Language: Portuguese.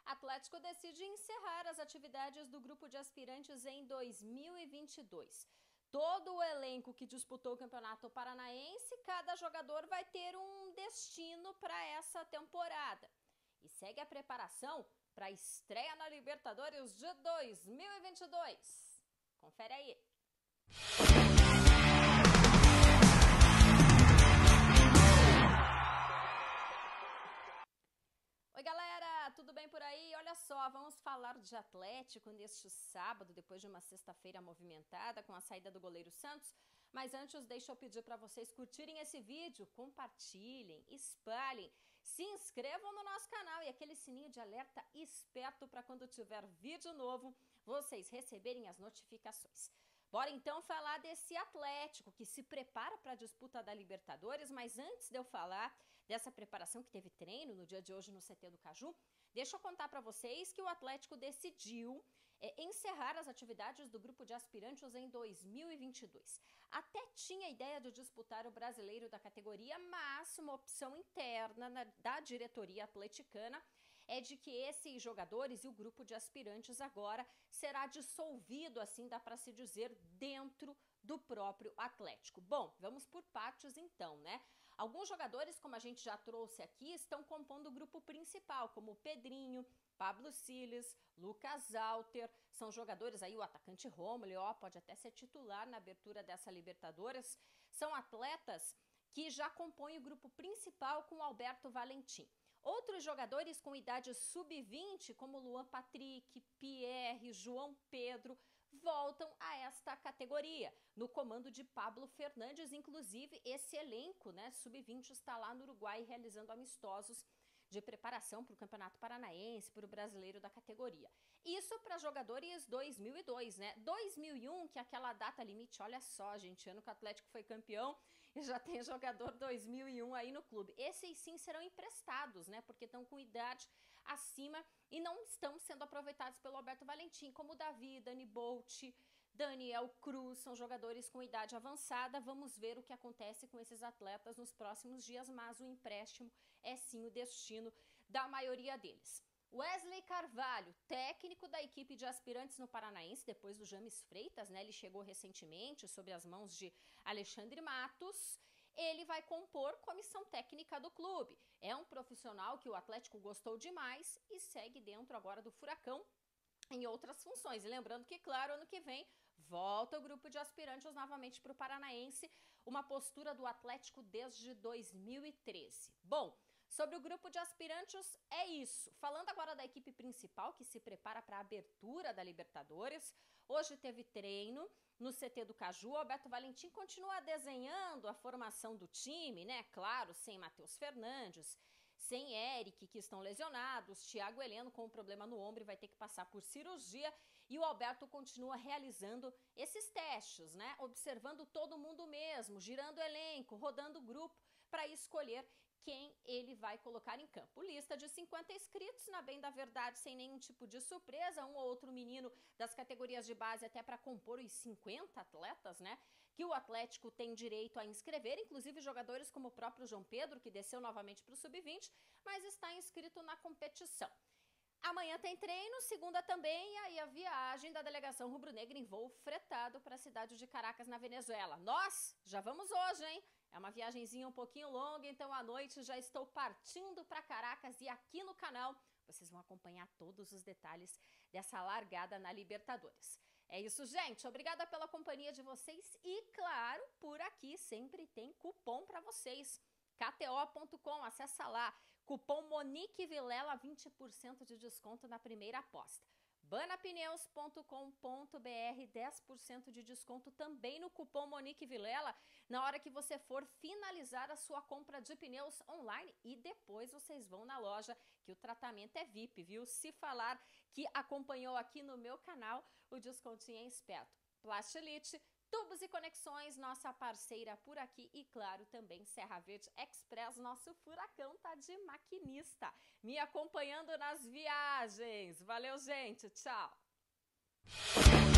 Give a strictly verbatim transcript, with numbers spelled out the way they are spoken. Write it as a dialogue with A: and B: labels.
A: Atlético decide encerrar as atividades do grupo de aspirantes em dois mil e vinte e dois. Todo o elenco que disputou o Campeonato Paranaense, cada jogador vai ter um destino para essa temporada. E segue a preparação para a estreia na Libertadores de dois mil e vinte e dois. Confere aí. Oi galera, tudo bem por aí? Olha só, vamos falar de Atlético neste sábado, depois de uma sexta-feira movimentada com a saída do goleiro Santos. Mas antes, deixa eu pedir para vocês curtirem esse vídeo, compartilhem, espalhem, se inscrevam no nosso canal e aquele sininho de alerta esperto para quando tiver vídeo novo, vocês receberem as notificações. Bora então falar desse Atlético que se prepara para a disputa da Libertadores, mas antes de eu falar dessa preparação que teve treino no dia de hoje no C T do Caju, deixa eu contar para vocês que o Atlético decidiu é, encerrar as atividades do grupo de aspirantes em dois mil e vinte e dois. Até tinha a ideia de disputar o brasileiro da categoria, mas uma opção interna na, da diretoria atleticana é de que esses jogadores e o grupo de aspirantes agora será dissolvido, assim dá para se dizer, dentro do próprio Atlético. Bom, vamos por partes então, né? Alguns jogadores, como a gente já trouxe aqui, estão compondo o grupo principal, como Pedrinho, Pablo Siles, Lucas Alter, são jogadores aí, o atacante Rômulo, ó, pode até ser titular na abertura dessa Libertadores, são atletas que já compõem o grupo principal com Alberto Valentim. Outros jogadores com idade sub vinte, como Luan Patrick, Pierre, João Pedro, voltam a esta categoria, no comando de Pablo Fernandes. Inclusive, esse elenco, né, sub vinte, está lá no Uruguai realizando amistosos de preparação para o Campeonato Paranaense, para o brasileiro da categoria. Isso para jogadores dois mil e dois, né? dois mil e um, que é aquela data limite, olha só, gente, ano que o Atlético foi campeão e já tem jogador dois mil e um aí no clube. Esses sim serão emprestados, né? Porque estão com idade acima e não estão sendo aproveitados pelo Alberto Valentim, como Davi, Dani Bolt, Daniel Cruz, são jogadores com idade avançada. Vamos ver o que acontece com esses atletas nos próximos dias, mas o empréstimo é sim o destino da maioria deles. Wesley Carvalho, técnico da equipe de aspirantes no Paranaense, depois do James Freitas, né? Ele chegou recentemente sob as mãos de Alexandre Matos. Ele vai compor comissão técnica do clube. É um profissional que o Atlético gostou demais e segue dentro agora do Furacão em outras funções. E lembrando que, claro, ano que vem volta o grupo de aspirantes novamente para o Paranaense, uma postura do Atlético desde dois mil e treze. Bom, sobre o grupo de aspirantes é isso. Falando agora da equipe principal que se prepara para a abertura da Libertadores, hoje teve treino no C T do Caju. Alberto Valentim continua desenhando a formação do time, né? Claro, sem Matheus Fernandes, sem Eric, que estão lesionados, Thiago Heleno com um problema no ombro e vai ter que passar por cirurgia, e o Alberto continua realizando esses testes, né? Observando todo mundo mesmo, girando o elenco, rodando o grupo para escolher quem ele vai colocar em campo. Lista de cinquenta inscritos, na bem da verdade, sem nenhum tipo de surpresa, um ou outro menino das categorias de base até para compor os cinquenta atletas, né, que o Atlético tem direito a inscrever, inclusive jogadores como o próprio João Pedro, que desceu novamente para o sub vinte, mas está inscrito na competição. Amanhã tem treino, segunda também, e aí a viagem da delegação rubro-negra em voo fretado para a cidade de Caracas, na Venezuela. Nós já vamos hoje, hein? É uma viagenzinha um pouquinho longa, então à noite já estou partindo para Caracas e aqui no canal vocês vão acompanhar todos os detalhes dessa largada na Libertadores. É isso, gente. Obrigada pela companhia de vocês e, claro, por aqui sempre tem cupom para vocês. K T O ponto com, acessa lá. Cupom Monique Vilela, vinte por cento de desconto na primeira aposta. Bana Pneus ponto com ponto br, dez por cento de desconto também no cupom Monique Vilela na hora que você for finalizar a sua compra de pneus online e depois vocês vão na loja, que o tratamento é V I P, viu? Se falar que acompanhou aqui no meu canal, o descontinho é esperto. Plastilite, Tubos e Conexões, nossa parceira por aqui, e claro, também Serra Verde Express, nosso furacão tá de maquinista, me acompanhando nas viagens. Valeu, gente, tchau!